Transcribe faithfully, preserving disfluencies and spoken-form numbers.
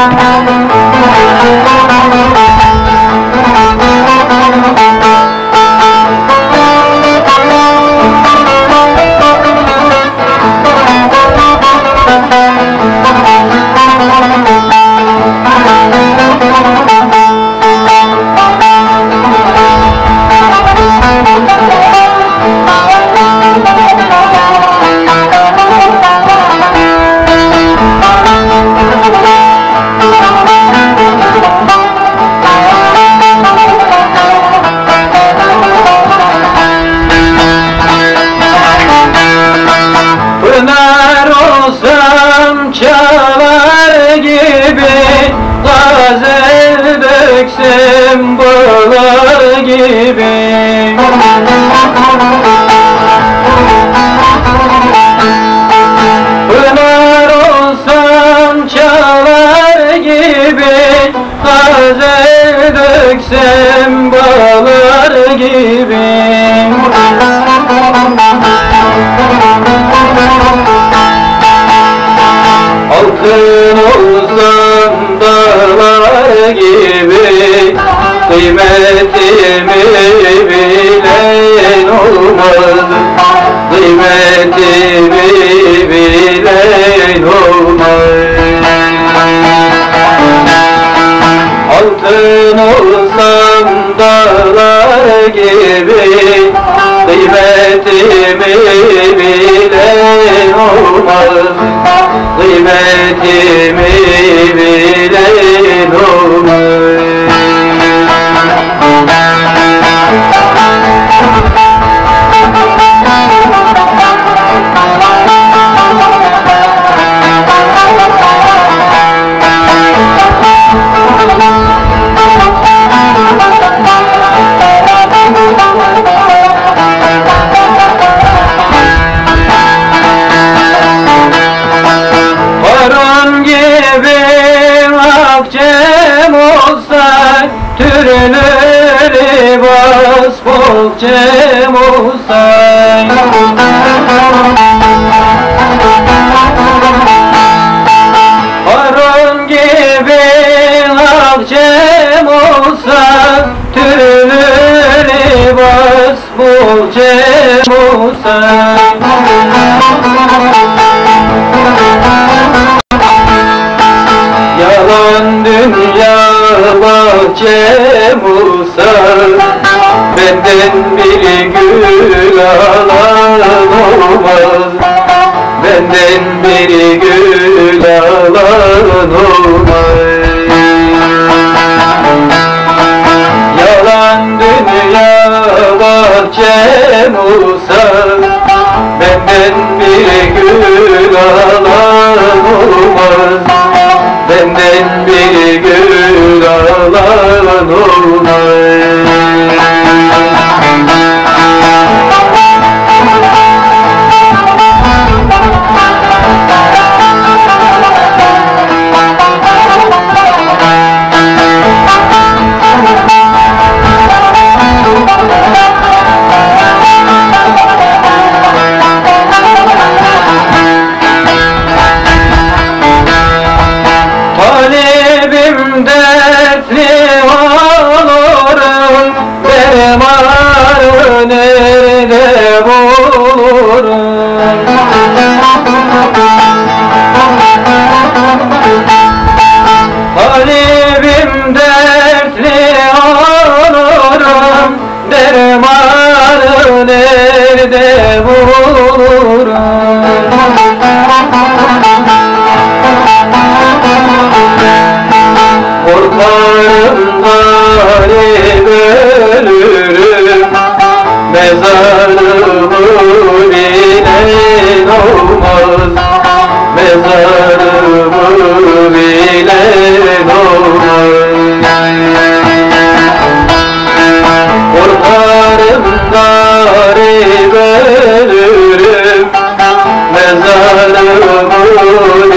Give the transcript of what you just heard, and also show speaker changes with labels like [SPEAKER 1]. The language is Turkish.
[SPEAKER 1] Pınar olsam çalar gibi, gazel döksem bağlar gibi. Pınar olsam çalar gibi, gazel döksem bağlar gibi. Altın olsam dağlar gibi, kıymetimi bilen olmaz. Kıymetimi bilen olmaz. Altın olsam dağlar gibi, kıymetimi bilen olmaz. Kıymetimi bilen olmaz. Harun gibi akçem olsa, türlü libas bolçem olsa. Harun gibi akçem olsa, türlü libas bolçem olsa. Yalan dünya bahçem olsa, benden bir gül alan olmaz. Benden bir gül alan olmaz. Yalan dünya bahçem olsa, benden bir gül alan olmaz. Benden bir gül alan olmaz. Talibim dertli olurum, dermanı nerede bulurum? Talibim dertli olurum, dermanı nerede bulurum? Korkarım garip ölürüm, mezarımı bilen olmaz. Mezarımı bilen olmaz. Korkarım garip ölürüm, mezarımı